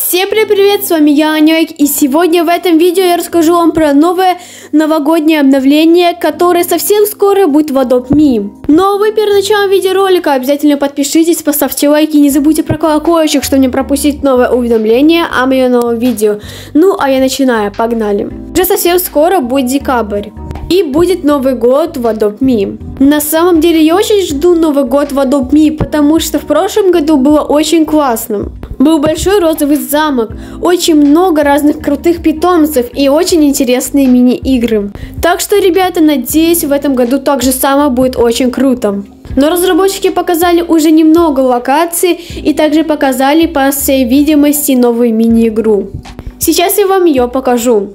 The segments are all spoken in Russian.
Всем привет, с вами я, Анёйк, и сегодня в этом видео я расскажу вам про новое новогоднее обновление, которое совсем скоро будет в Adopt Me. Но вы перед началом видеоролика обязательно подпишитесь, поставьте лайки и не забудьте про колокольчик, чтобы не пропустить новое уведомление о моем новом видео. Ну а я начинаю, погнали. Уже совсем скоро будет декабрь. И будет Новый год в Adopt Me. На самом деле я очень жду Новый год в Adopt Me, потому что в прошлом году было очень классно. Был большой розовый замок, очень много разных крутых питомцев и очень интересные мини-игры. Так что, ребята, надеюсь, в этом году так же самое будет очень круто. Но разработчики показали уже немного локаций и также показали, по всей видимости, новую мини-игру. Сейчас я вам ее покажу.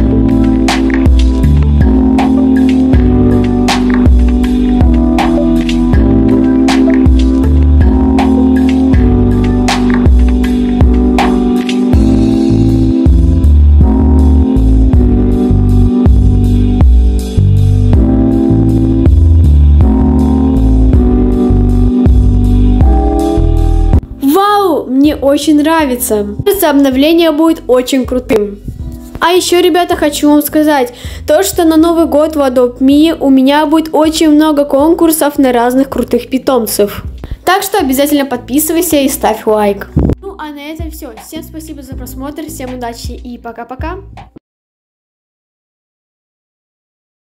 Мне очень нравится. Обновление будет очень крутым. А еще, ребята, хочу вам сказать, то, что на Новый год в Adopt Me у меня будет очень много конкурсов на разных крутых питомцев. Так что обязательно подписывайся и ставь лайк. Ну а на этом все. Всем спасибо за просмотр, всем удачи и пока-пока.